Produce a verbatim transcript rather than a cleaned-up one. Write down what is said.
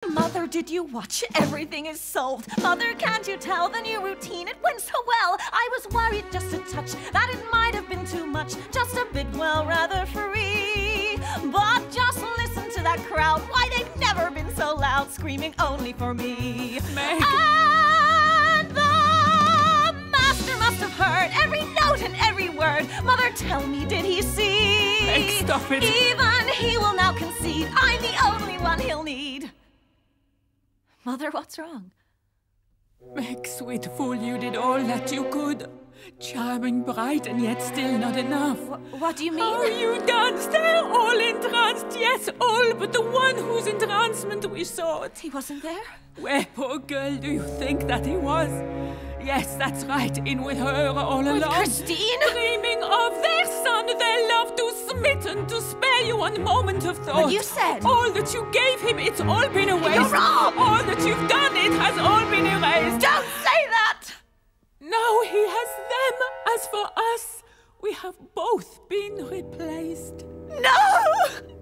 Mother, did you watch? Everything is solved. Mother, can't you tell the new routine? It went so well. I was worried just a touch that it might have been too much. Just a bit, well, rather free. But just listen to that crowd. Why, they've never been so loud, screaming only for me. Meg. And the master must have heard every note and every word. Mother, tell me, did he see? Meg, stop it. Even he will now concede I'm the only one he'll need. Mother, what's wrong? Meg, sweet fool, you did all that you could. Charming, bright, and yet still not enough. Wh what do you mean? Oh, you danced there, all entranced, yes, all but the one whose entrancement we sought. He wasn't there? Where, poor girl, do you think that he was? Yes, that's right, in with her all along. With Christine? Dreaming of their son, their love, too smitten to spare you one moment of thought. But you said... All that you gave him, it's all been a waste. You're wrong! All that you've done, it has all been erased. Don't say that! Now he has them. As for us, we have both been replaced. No!